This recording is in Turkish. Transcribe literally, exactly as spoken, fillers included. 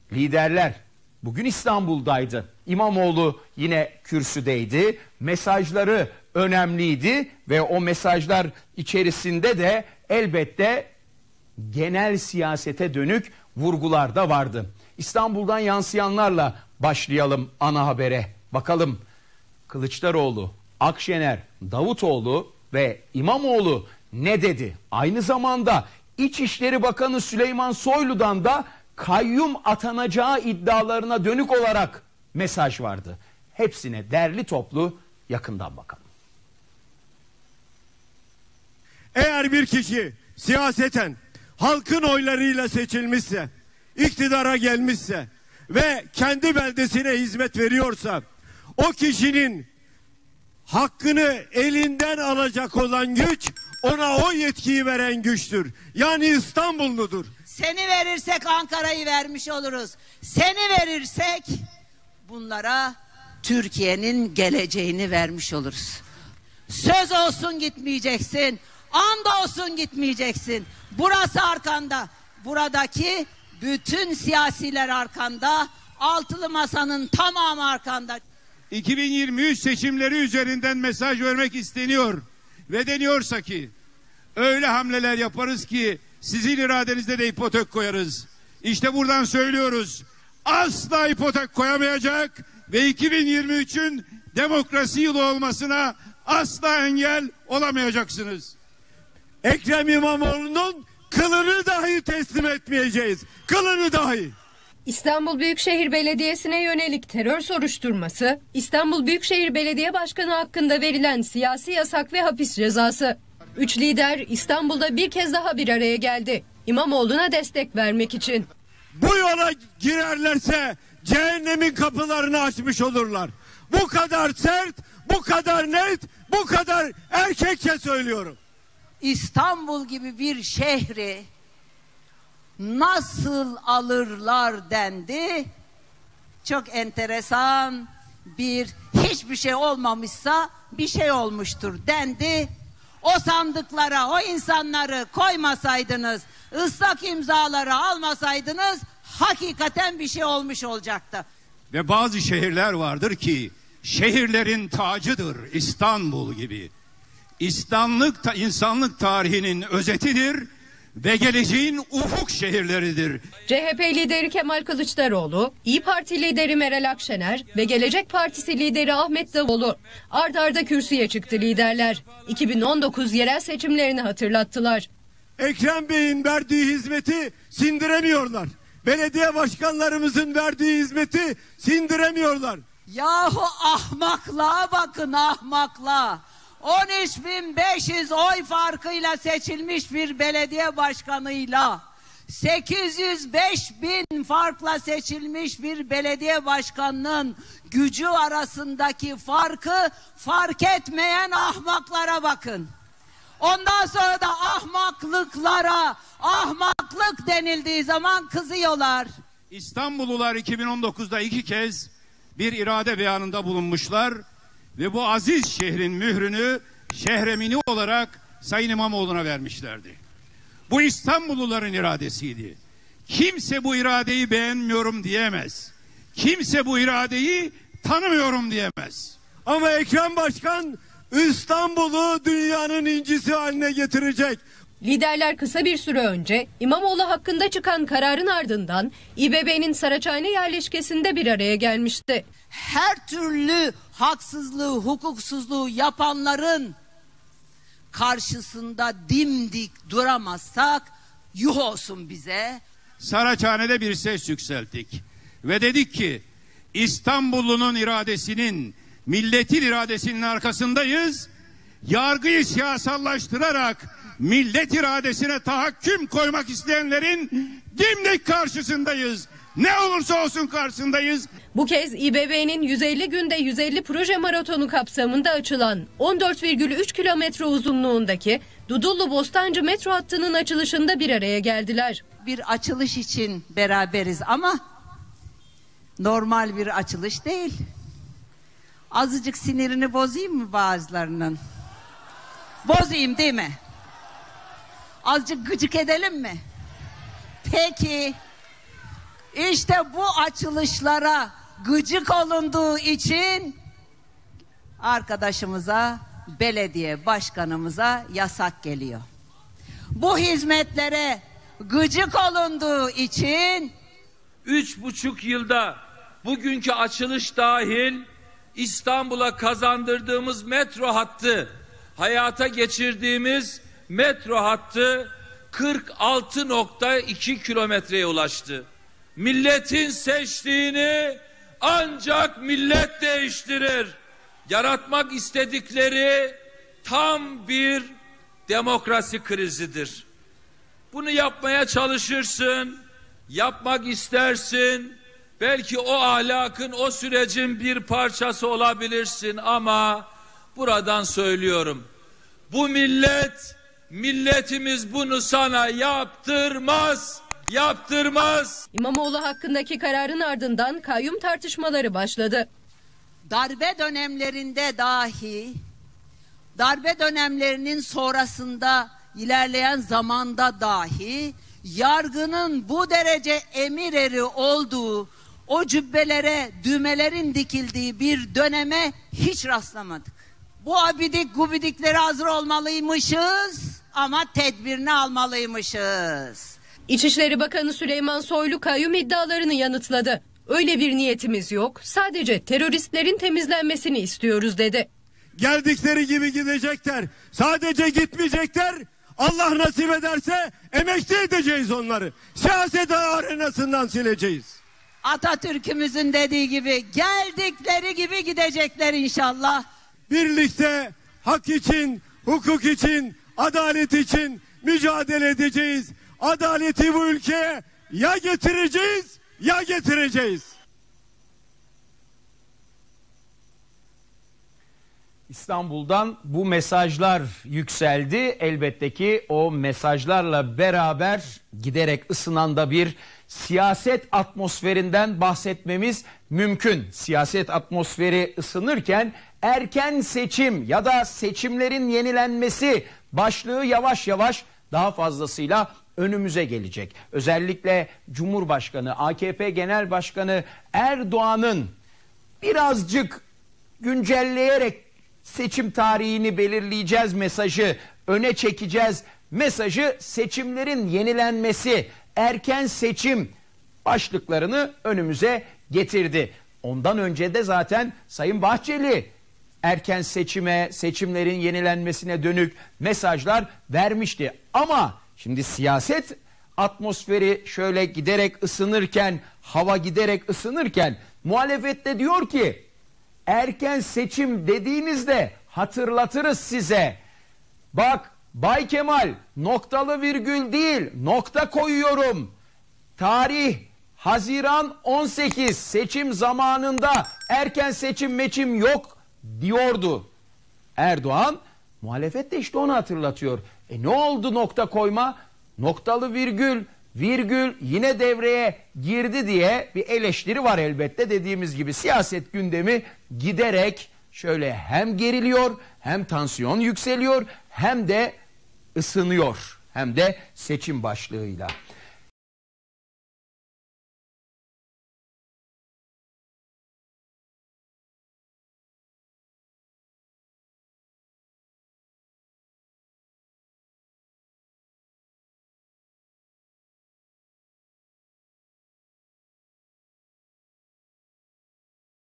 liderler bugün İstanbul'daydı. İmamoğlu yine kürsüdeydi. Mesajları önemliydi ve o mesajlar içerisinde de elbette genel siyasete dönük vurgular da vardı. İstanbul'dan yansıyanlarla başlayalım ana habere. Bakalım Kılıçdaroğlu, Akşener, Davutoğlu ve İmamoğlu ne dedi? Aynı zamanda İçişleri Bakanı Süleyman Soylu'dan da kayyum atanacağı iddialarına dönük olarak mesaj vardı. Hepsine derli toplu yakından bakalım. Eğer bir kişi siyaseten halkın oylarıyla seçilmişse, iktidara gelmişse ve kendi beldesine hizmet veriyorsa, o kişinin hakkını elinden alacak olan güç ona o yetkiyi veren güçtür. Yani İstanbulludur. Seni verirsek Ankara'yı vermiş oluruz. Seni verirsek bunlara Türkiye'nin geleceğini vermiş oluruz. Söz olsun gitmeyeceksin. And olsun gitmeyeceksin. Burası arkanda. Buradaki bütün siyasiler arkanda. Altılı masanın tamamı arkanda. iki bin yirmi üç seçimleri üzerinden mesaj vermek isteniyor ve deniyorsa ki öyle hamleler yaparız ki sizin iradenizde de ipotek koyarız. İşte buradan söylüyoruz. Asla ipotek koyamayacak ve iki bin yirmi üçün demokrasi yılı olmasına asla engel olamayacaksınız. Ekrem İmamoğlu'nun kılını dahi teslim etmeyeceğiz. Kılını dahi. İstanbul Büyükşehir Belediyesi'ne yönelik terör soruşturması, İstanbul Büyükşehir Belediye Başkanı hakkında verilen siyasi yasak ve hapis cezası. Üç lider İstanbul'da bir kez daha bir araya geldi. İmamoğlu'na destek vermek için. Bu yola girerlerse cehennemin kapılarını açmış olurlar. Bu kadar sert, bu kadar net, bu kadar erkekçe söylüyorum. İstanbul gibi bir şehri nasıl alırlar dendi. Çok enteresan bir hiçbir şey olmamışsa bir şey olmuştur dendi. O sandıklara o insanları koymasaydınız, ıslak imzaları almasaydınız hakikaten bir şey olmuş olacaktı. Ve bazı şehirler vardır ki şehirlerin tacıdır, İstanbul gibi. İslamlık, ta, insanlık tarihinin özetidir ve geleceğin ufuk şehirleridir. C H P lideri Kemal Kılıçdaroğlu, İYİ Parti lideri Meral Akşener ve Gelecek Partisi lideri Ahmet Davutoğlu ard arda kürsüye çıktı liderler. iki bin on dokuz yerel seçimlerini hatırlattılar. Ekrem Bey'in verdiği hizmeti sindiremiyorlar. Belediye başkanlarımızın verdiği hizmeti sindiremiyorlar. Yahu ahmaklığa bakın, ahmaklığa. on üç bin beş yüz oy farkıyla seçilmiş bir belediye başkanıyla sekiz yüz beş bin farkla seçilmiş bir belediye başkanının gücü arasındaki farkı fark etmeyen ahmaklara bakın. Ondan sonra da ahmaklıklara ahmaklık denildiği zaman kızıyorlar. İstanbullular iki bin on dokuzda iki kez bir irade beyanında bulunmuşlar ve bu aziz şehrin mührünü şehremini olarak Sayın İmamoğlu'na vermişlerdi. Bu İstanbulluların iradesiydi. Kimse bu iradeyi beğenmiyorum diyemez. Kimse bu iradeyi tanımıyorum diyemez. Ama Ekrem Başkan İstanbul'u dünyanın incisi haline getirecek. Liderler kısa bir süre önce İmamoğlu hakkında çıkan kararın ardından İ B B'nin Saraçhane yerleşkesinde bir araya gelmişti. Her türlü haksızlığı, hukuksuzluğu yapanların karşısında dimdik duramazsak yuh olsun bize. Saraçhane'de bir ses yükselttik ve dedik ki İstanbullunun iradesinin, milletin iradesinin arkasındayız. Yargıyı siyasallaştırarak millet iradesine tahakküm koymak isteyenlerin dimdik karşısındayız. Ne olursa olsun karşısındayız. Bu kez İ B B'nin yüz elli günde yüz elli proje maratonu kapsamında açılan on dört virgül üç kilometre uzunluğundaki Dudullu-Bostancı metro hattının açılışında bir araya geldiler. Bir açılış için beraberiz ama normal bir açılış değil. Azıcık sinirini bozayım mı bazılarının? Bozayım değil mi? Azıcık gıcık edelim mi? Peki. İşte bu açılışlara gıcık olunduğu için arkadaşımıza, belediye başkanımıza yasak geliyor. Bu hizmetlere gıcık olunduğu için üç buçuk yılda bugünkü açılış dahil İstanbul'a kazandırdığımız metro hattı, hayata geçirdiğimiz metro hattı kırk altı nokta iki kilometreye ulaştı. Milletin seçtiğini ancak millet değiştirir. Yaratmak istedikleri tam bir demokrasi krizidir. Bunu yapmaya çalışırsın, yapmak istersin, belki o ahlakın, o sürecin bir parçası olabilirsin ama buradan söylüyorum. Bu millet, milletimiz bunu sana yaptırmaz, yaptırmaz. İmamoğlu hakkındaki kararın ardından kayyum tartışmaları başladı. Darbe dönemlerinde dahi, darbe dönemlerinin sonrasında ilerleyen zamanda dahi yargının bu derece emir eri olduğu, o cübbelere düğmelerin dikildiği bir döneme hiç rastlamadık. Bu abidik gubidiklere hazır olmalıymışız ama tedbirini almalıymışız. İçişleri Bakanı Süleyman Soylu kayyum iddialarını yanıtladı. Öyle bir niyetimiz yok, sadece teröristlerin temizlenmesini istiyoruz dedi. Geldikleri gibi gidecekler. Sadece gitmeyecekler. Allah nasip ederse emekli edeceğiz onları. Siyaset arenasından sileceğiz. Atatürk'ümüzün dediği gibi geldikleri gibi gidecekler inşallah. Birlikte hak için, hukuk için, adalet için mücadele edeceğiz. Adaleti bu ülkeye ya getireceğiz ya getireceğiz. İstanbul'dan bu mesajlar yükseldi. Elbette ki o mesajlarla beraber giderek ısınan da bir siyaset atmosferinden bahsetmemiz mümkün. Siyaset atmosferi ısınırken erken seçim ya da seçimlerin yenilenmesi başlığı yavaş yavaş daha fazlasıyla önümüze gelecek. Özellikle Cumhurbaşkanı, A K P Genel Başkanı Erdoğan'ın birazcık güncelleyerek seçim tarihini belirleyeceğiz mesajı, öne çekeceğiz mesajı, seçimlerin yenilenmesi, erken seçim başlıklarını önümüze getirdi. Ondan önce de zaten Sayın Bahçeli erken seçime, seçimlerin yenilenmesine dönük mesajlar vermişti. Ama şimdi siyaset atmosferi şöyle giderek ısınırken, hava giderek ısınırken muhalefette diyor ki erken seçim dediğinizde hatırlatırız size. Bak Bay Kemal noktalı virgül değil nokta koyuyorum. Tarih Haziran on sekiz, seçim zamanında erken seçim meçim yok diyordu Erdoğan. Muhalefet de işte onu hatırlatıyor. E ne oldu nokta koyma? Noktalı virgül, virgül yine devreye girdi diye bir eleştiri var elbette. Dediğimiz gibi siyaset gündemi giderek şöyle hem geriliyor, hem tansiyon yükseliyor, hem de ısınıyor. Hem de seçim başlığıyla.